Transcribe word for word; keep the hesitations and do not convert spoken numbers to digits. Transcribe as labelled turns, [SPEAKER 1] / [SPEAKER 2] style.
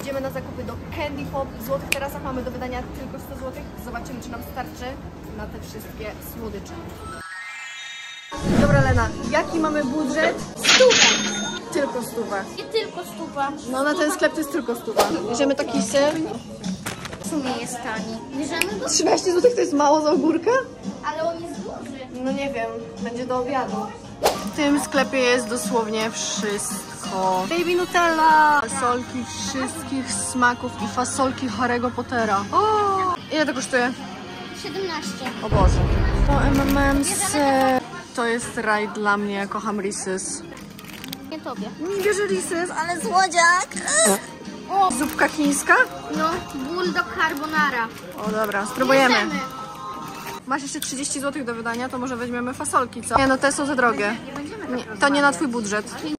[SPEAKER 1] idziemy na zakupy do Candy Pop. W złotych tarasach mamy do wydania tylko sto złotych. Zobaczymy, czy nam starczy na te wszystkie słodycze. Dobra, Lena, jaki mamy budżet?
[SPEAKER 2] Stówę.
[SPEAKER 1] Tylko stówę.
[SPEAKER 2] Nie tylko stuwa.
[SPEAKER 1] No na ten sklep to jest tylko stuwa. Bierzemy taki ser.
[SPEAKER 2] W sumie jest tani. Bierzemy go,
[SPEAKER 1] trzynaście złotych to jest mało za ogórka?
[SPEAKER 2] ale on jest duży.
[SPEAKER 1] No nie wiem, będzie do obiadu. W tym sklepie jest dosłownie wszystko. Baby Nutella! Fasolki wszystkich smaków i fasolki Harry'ego Pottera. O! Ile to kosztuje?
[SPEAKER 2] siedemnaście.
[SPEAKER 1] O Boże. To M and M's. To jest raj dla mnie, ja kocham Reese's.
[SPEAKER 2] Nie tobie.
[SPEAKER 1] Nie bierze Reese's, ale słodziak! O! Zupka chińska?
[SPEAKER 2] No, bulldog carbonara.
[SPEAKER 1] O dobra, spróbujemy.
[SPEAKER 2] Bierzemy.
[SPEAKER 1] Masz jeszcze trzydzieści złotych do wydania, to może weźmiemy fasolki, co? Nie no, te są za drogie.
[SPEAKER 2] Nie będziemy tak
[SPEAKER 1] Nie, to
[SPEAKER 2] rozmawiać.
[SPEAKER 1] nie na twój budżet.